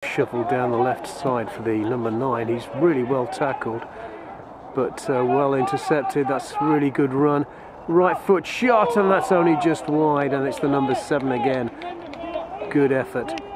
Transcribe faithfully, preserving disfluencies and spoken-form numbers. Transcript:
shuffle down the left side for the number nine. He's really well tackled, but uh, well intercepted. That's a really good run. Right foot shot, and that's only just wide, and it's the number seven again. Good effort.